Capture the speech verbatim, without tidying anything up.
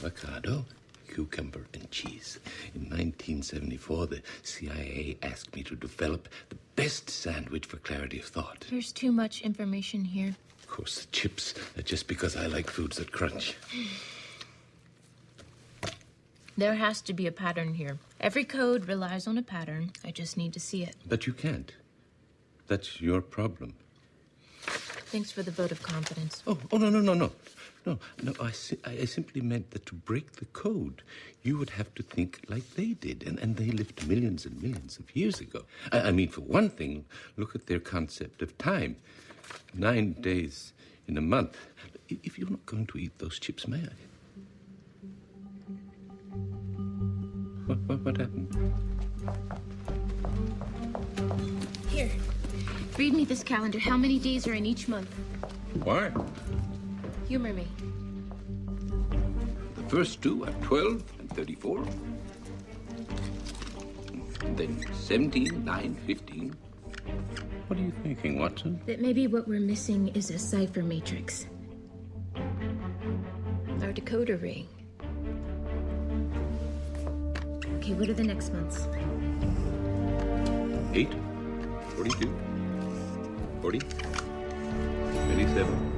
avocado, cucumber, and cheese. In nineteen seventy-four, the C I A asked me to develop the best sandwich for clarity of thought. There's too much information here. Of course, the chips are just because I like foods that crunch. There has to be a pattern here. Every code relies on a pattern. I just need to see it. But you can't. That's your problem. Thanks for the vote of confidence. Oh, oh no, no, no, no. No, no, I, si- I simply meant that to break the code, you would have to think like they did, and, and they lived millions and millions of years ago. I, I mean, for one thing, look at their concept of time. Nine days in a month. If you're not going to eat those chips, may I? What, what, what happened? Here, read me this calendar. How many days are in each month? Why? Humor me. The first two are twelve and thirty-four. And then seventeen, nine, fifteen. What are you thinking, Watson? That maybe what we're missing is a cipher matrix. Our decoder ring. Okay, what are the next months? Eight, forty-two, forty, twenty-seven.